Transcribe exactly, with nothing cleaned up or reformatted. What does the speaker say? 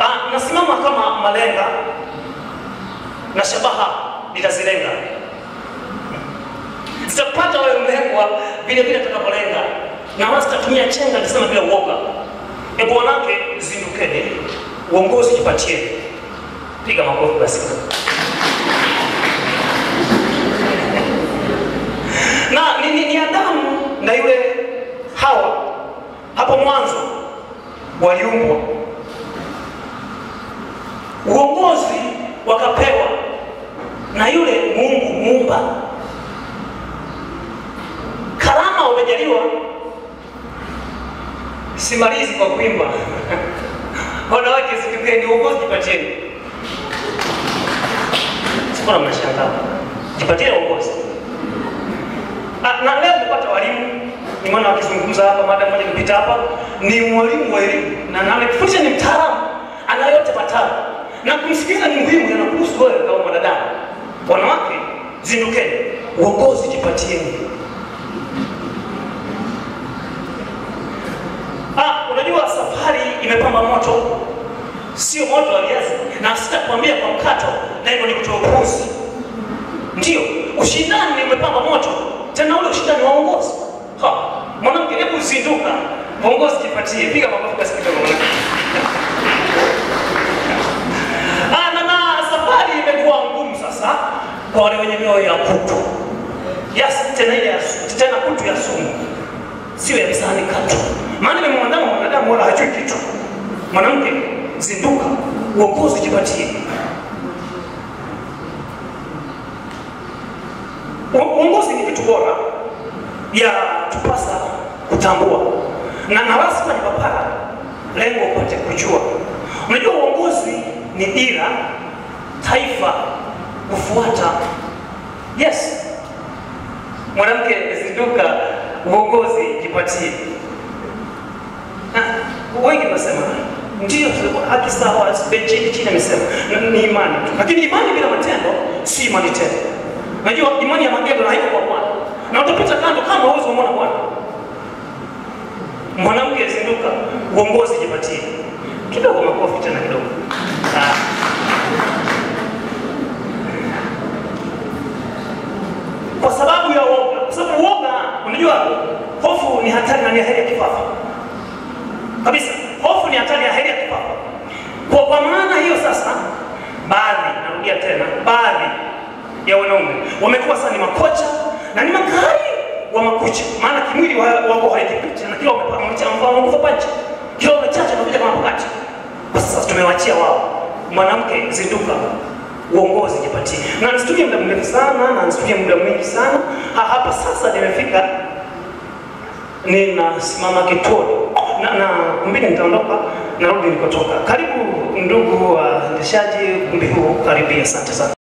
Ah, nasimama kama malenga na shabaha nitazilenga. Sitapata wewe mlengwa vile vile tutakapolenga. Na wasi tatumia chenga nisema bila uoga. Ebu wanake zindukeni, uongozi jipatie. Piga makofi basi. Na ni, ni, ni Adamu na yule Hawa hapo mwanzo waliumbwa. Uongozi wakapewa na yule Mungu Muumba. Karama wamejaliwa. Simalizi kwa kuimba. Wanawake zindukeni, uongozi jipatieni. Sikuna mnashangaa. Jipatieni uongozi. Na leo mpata walimu, ni mwana wakizungumza hapa, mada moja nipita hapa, ni mwalimu wa elimu. Na na anakufundisha ni mtaalamu, ana yote matano. Na kumsikiliza ni muhimu, yanakuhusu wewe kama mwanadamu. Wanawake zindukeni, uongozi jipatieni. Ah, unajua safari imepamba moto. Sio moto wa viazi. Na sitakwambia kwa mkato, lengo ni kutoa upuzi. Ndio, ushindani umepamba moto. Tena ule ushindani wa uongozi. Ha, mwanamke hebu zinduka, uongozi jipatie. Piga makofi kwa sikio mwanamke. Ah, na, na safari imekuwa ngumu sasa kwa wale wenye mioyo ya kutu. Yes, tena ile tena kutu ya sumu. Sio ya msani katu. Maana ni mwanadamu mwanadamu wala hajui kitu. Mwanamke zinduka, uongozi jipatie. Uongozi ni kitu bora ya tupasa kutambua. Na na wasi kwa nipapara, lengo upate kujua. Unajua uongozi ni dira, taifa kufuata. Yes. Mwanamke zinduka, uongozi jipatie. Wengi wasema, ndio haki sawa, benchi chini amesema, ni imani. Lakini imani bila matendo, si imani tena. Unajua imani ya magendo na haiko kwa Bwana. Na utapita kando kama huwezi kumwona Bwana. Mwanamke zinduka, uongozi jipatie. Kidogo makofi tena kidogo. Ah. Kwa sababu ya uoga. Kwa sababu uoga, unajua hofu ni hatari na ni heri ya kifafa. Kabisa, hofu ni hatari ya heri ya kifafa. Kwa kwa maana hiyo sasa, baadhi, narudia tena, baadhi ya wanaume wamekuwa sasa ni makocha na ni makari wa makucha. Maana kimwili wako haikipita na kila wamepata nguvu pancha. Kila wamechacha na kuja kama pakati. Kwa sasa tumewachia wao. Mwanamke zinduka, uongozi jipatie. Na nisitumie muda mrefu sana, na nisitumie muda mwingi sana. Ha, hapa sasa nimefika, ninasimama kituoni. Na na mbili nitaondoka, narudi nilikotoka. Karibu ndugu waendeshaji, kumbi huu karibia, asante sana.